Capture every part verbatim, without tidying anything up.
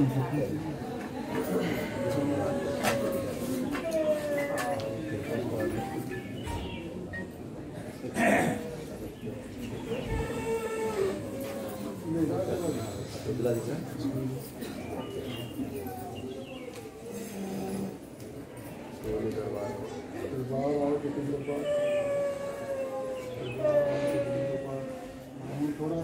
थोड़ा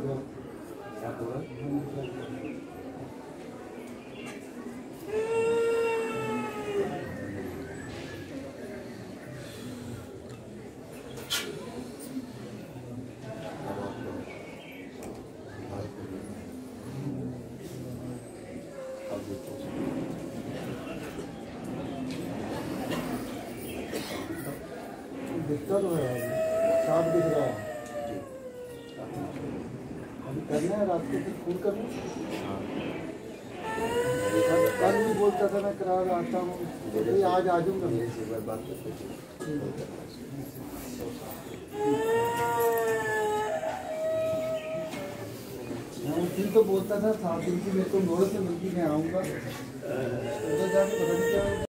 दिखता तो है, साफ दिख रहा है। अभी करना है रात को फिर फूल करना। कल भी बोलता था मैं करा आता हूँ, आज आ जाऊँगा। बात फिर तो बोलता था सात दिन की मेरे को नोट से मिलती मैं आऊँगा, उधर जाके पता नहीं क्या